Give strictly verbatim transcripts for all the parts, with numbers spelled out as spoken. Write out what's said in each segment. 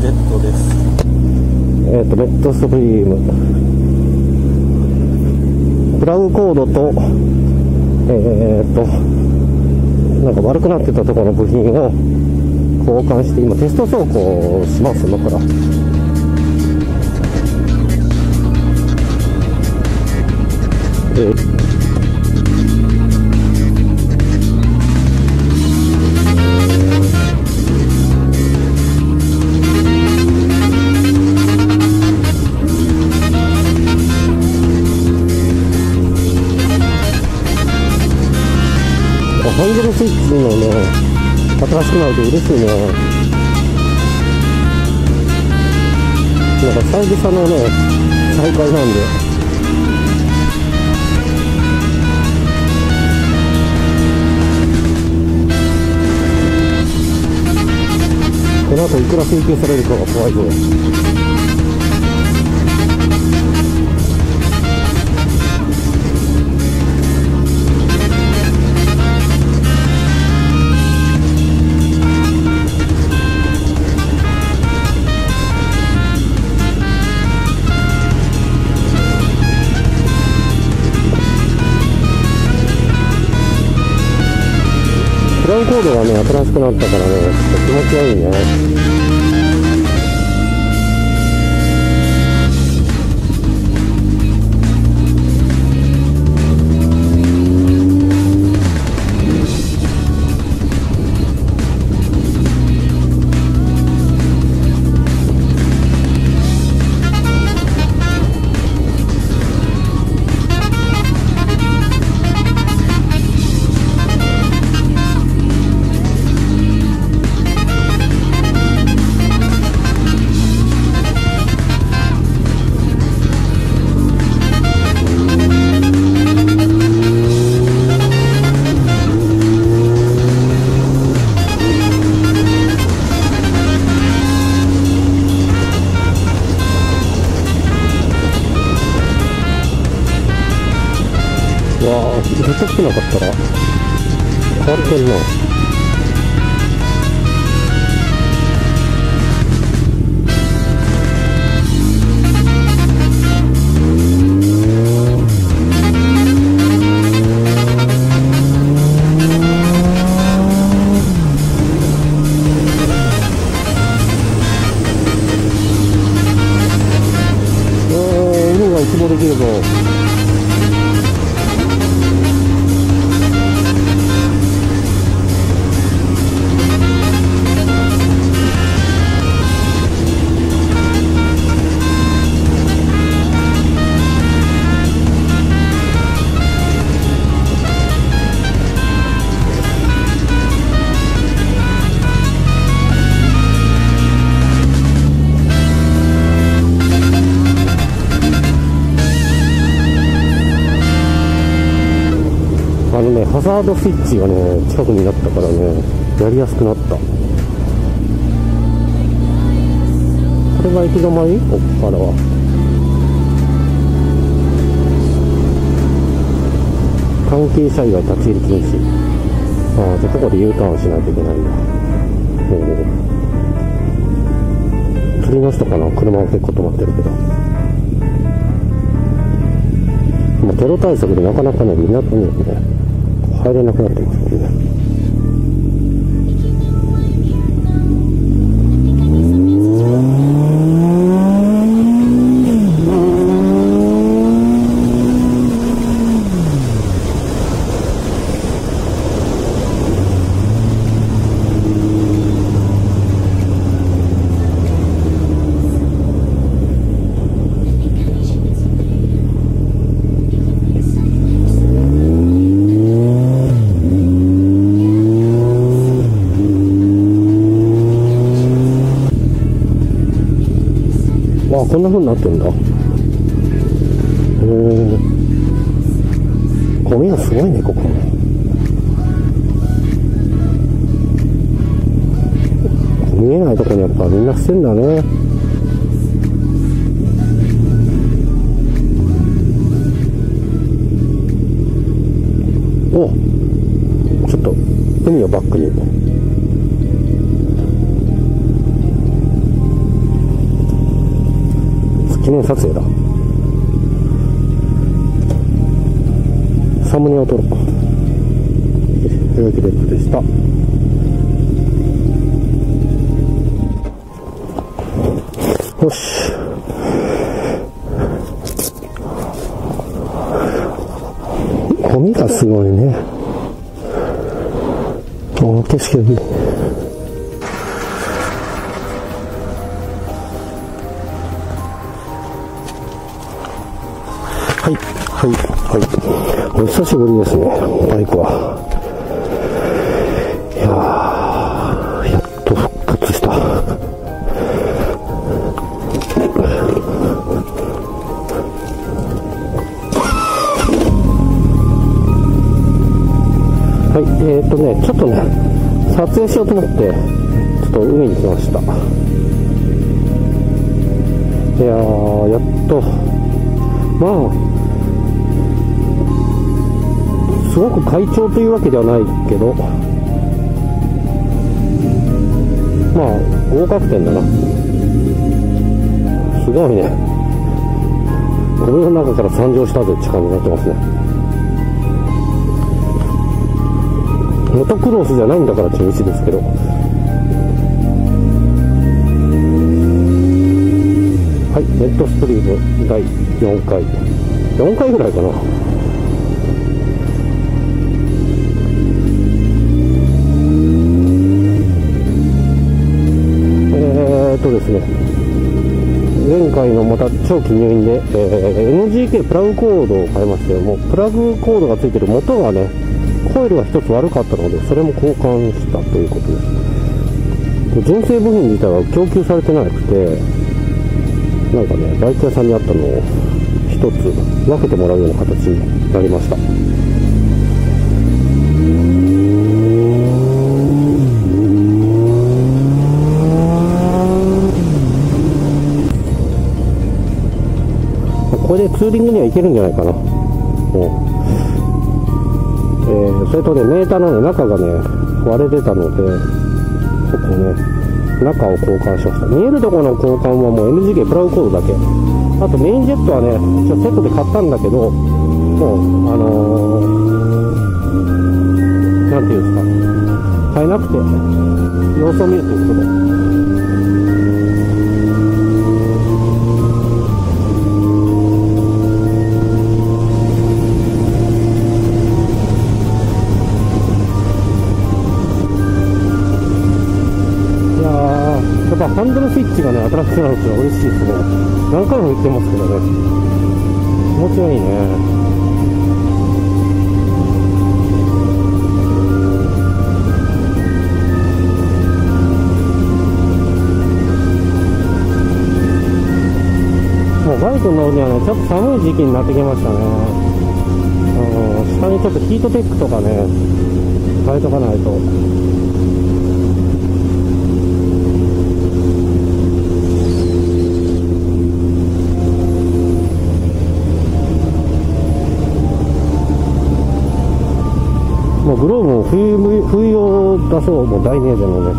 ジェットです。 えっとレッドストリームプラグコードとえっとなんか悪くなってたところの部品を交換して、今テスト走行します。今からえーハンドルスイッチのね、新しくなると嬉しいね。なんか久々のね、再開なんで。この後いくら請求されるかが怖いぞ。プラグコードがね、新しくなったからね、ちょっと気持ち悪いね。わあ、出てきてなかったら変わってんな。おー、海が一望できるぞ。あのね、ハザードスイッチがね、近くになったからね、やりやすくなった。これが行き止まり？ここからは。関係者以外立ち入り禁止。ああ、じゃあここで U ターンしないといけないんだ。おお。釣りの人かな？車は結構止まってるけど。もうテロ対策でなかなかね、港にね、入れなくなってますもんね。ああ、こんな風になってんだ。へえ。ゴミがすごいね、ここも。見えないとこにやっぱみんな捨てんだね。お、ちょっと海をバックに。 記念撮影だ。サムネを撮ろう。というわけででした。よし。ゴミがすごいね。お、景色がいい。はい、はい、はい。お久しぶりですね、バイクは。いやー、やっと復活した。はい、えーとね、ちょっとね、撮影しようと思って、ちょっと海に来ました。いやー、やっと、まあ、すごく快調というわけではないけど、まあ、合格点だな。すごいね。ゴミの中から参上したぜって感じになってますね。モトクロスじゃないんだから中止ですけど。はい、ネットストリームだいよんかい。よんかいぐらいかな。えーっとですね、前回のまた長期入院で、えー、エヌジーケー プラグコードを変えまして、もうプラグコードがついてる元がね、コイルが一つ悪かったので、それも交換したということです。純正部品自体は供給されてなくて、なんかね、バイク屋さんにあったのを一つ分けてもらうような形になりました。これでツーリングには行けるんじゃないかな。もうえー、それとね、メーターの、ね、中がね、割れてたので、そこね、中を交換しました。見えるところの交換はもう エヌジーケー プラグコードだけ。あとメインジェットはね、一応セットで買ったんだけど、もう、あのー、なんていうんですか、買えなくて、様子を見るということで。ハンドルスイッチがね、新しくなるっていうのは嬉しいですね。何回も言ってますけどね、気持ちがいいね。もうバイク乗るにはね、ちょっと寒い時期になってきましたね。うん、下にちょっとヒートテックとかね、変えとかないと。もうグローブも冬、冬用出そう、もう大名でのね。うん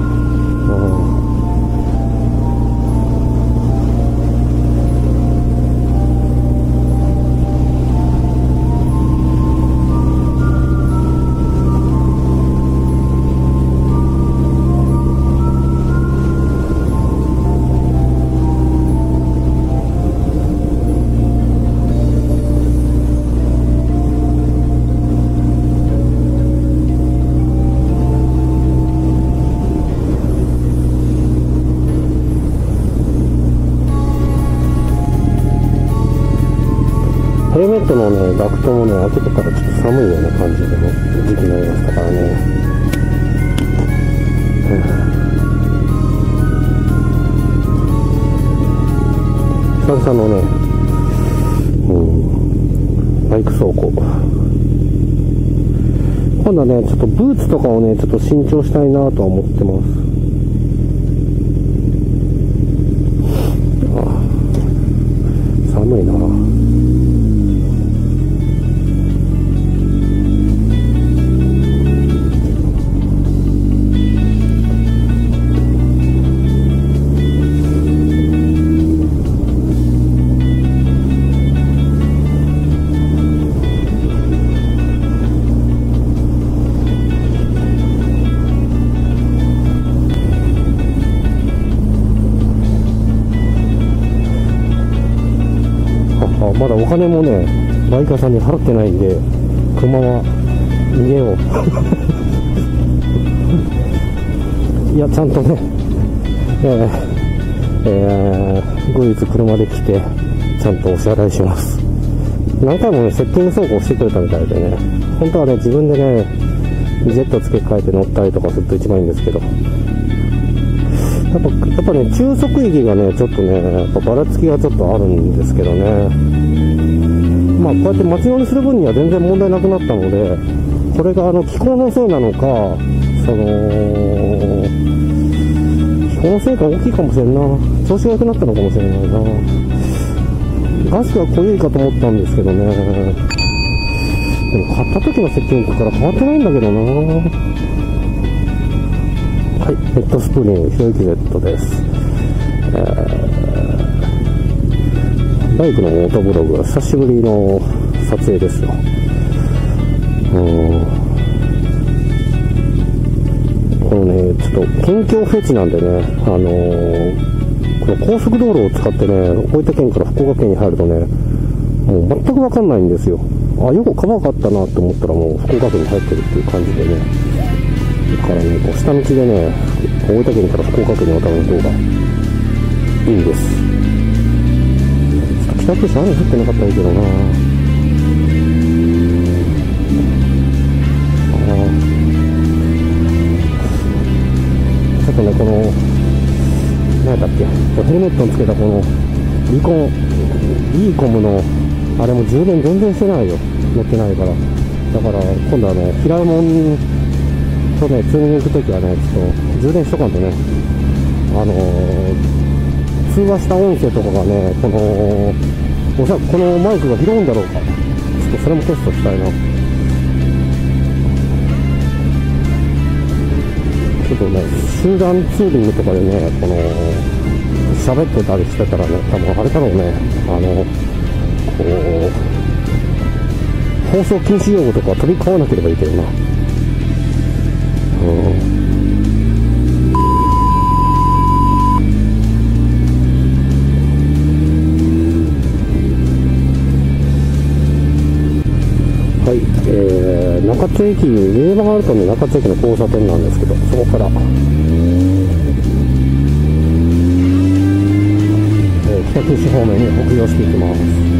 ヘルメットのね、ダクトもね、開けてたらちょっと寒いような感じでの時期になりましたからね。うん、久々のね、うん、バイク走行。今度はね、ちょっとブーツとかをね、ちょっと新調したいなとは思ってます。ああ、寒いな。 まだお金もねバイカーさんに払ってないんで、車は逃げよういやちゃんとね、えーえー、後日車で来てちゃんとお支払いします。何回もねセッティング走行してくれたみたいでね、本当はね自分でねジェット付け替えて乗ったりとかすると一番いいんですけど、やっぱやっぱね中速域がねちょっとねやっぱばらつきがちょっとあるんですけどね、まあこうやって街乗りする分には全然問題なくなったので、これがあの気候のせいなのか、その気候のせいが大きいかもしれんな、調子が良くなったのかもしれないな。ガスが濃いかと思ったんですけどね、でも買った時のセッティングから変わってないんだけどな。はい、ヘッドスプリングひろゆき Z です。えー、バイクのオートブログは久しぶりの撮影ですよ。うん、このねちょっと県境フェチなんでね、あのーこの高速道路を使ってね大分県から福岡県に入るとねもう全く分かんないんですよ。あ、よく川があったなって思ったらもう福岡県に入ってるっていう感じでね、だからねこう下道でね大分県から福岡県に渡る方がいいんです。ちょっと北九州雨降ってなかったらいいけどな。あちょっとねこの何だっけ、ヘルメットにつけたこのリコン、リーコムのあれも充電全然してないよ、乗ってないから。だから今度はね、平井門とね、ツーリング行くときはね、ちょっと充電しとかんとね、あのー、通話した音声とかがね、この、おそらくこのマイクが拾うんだろうか、ちょっとそれもテストしたいな。ちょっとね、集団ツーリングとかでね、この喋ってたりしてたらね、多分あれだろうね、あのこう放送禁止用語とか飛び交わなければいいけどな。うんはい、えー、中津駅、上場があるとね、中津駅の交差点なんですけど、そこから、えー、北九州方面に北上していきます。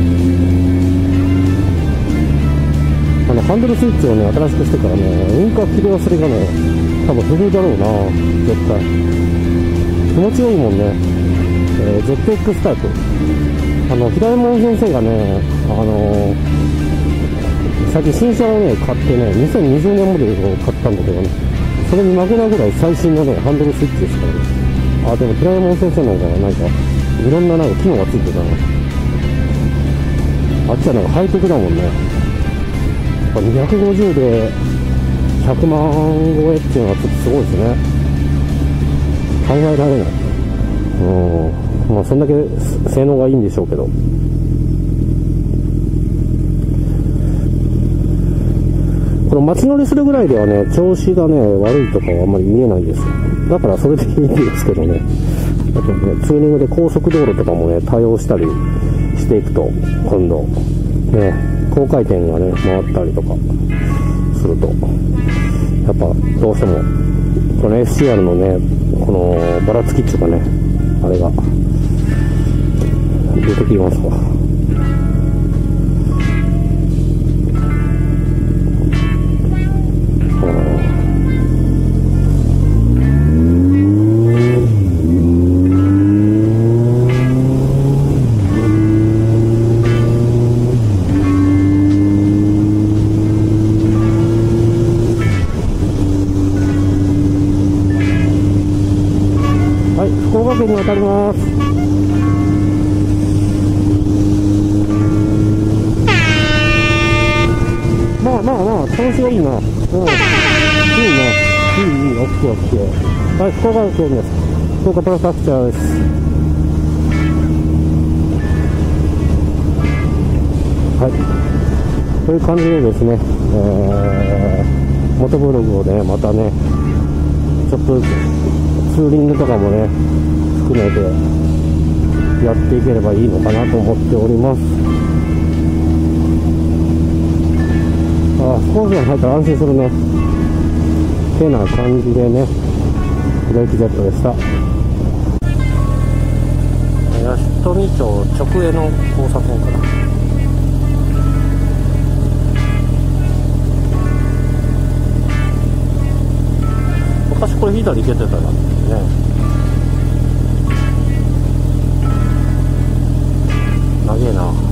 あのハンドルスイッチをね新しくしてからね、ウインカー切り忘れがね多分不遇だろうな、絶対気持ちよいもんね。えー、ゼットエックス タイプ、あの平井門先生がね、あのー最近新車をね買ってね、にせんにじゅうねんモデルを買ったんだけどね、それに負けないぐらい最新のねハンドルスイッチですからね。あ、でも平山先生なんかはなんかいろんななんか機能がついてたな。あっちはなんかハイテクだもんね。にひゃくごじゅうでひゃくまん超えっていうのはちょっとすごいですね。考えられない。うん、まあそんだけ性能がいいんでしょうけど。この街乗りするぐらいではね、調子がね、悪いとかはあんまり見えないです。だからそれでいいんですけどね。あとね、ツーリングで高速道路とかもね、対応したりしていくと、今度、ね、高回転がね、回ったりとかすると、やっぱどうしても、この エフシーアール のね、このばらつきっていうかね、あれが、出てきますわ。福岡県に渡ります。まあまあまあ、調子がいいな。うん。いいな。いい、いい、いい、オッケーオッケー。はい、福岡県です。福岡プラスアクチャーです。はい。という感じでですね、えー、モトブログをね、またね、ちょっとずつツーリングとかもね、含めてやっていければいいのかなと思っております。 ああ、飛行機が入ったら安心するね。てな感じでね、ブレーキジェットでした。八富町直営の交差点かな。昔これ左行けてたらね。長えな。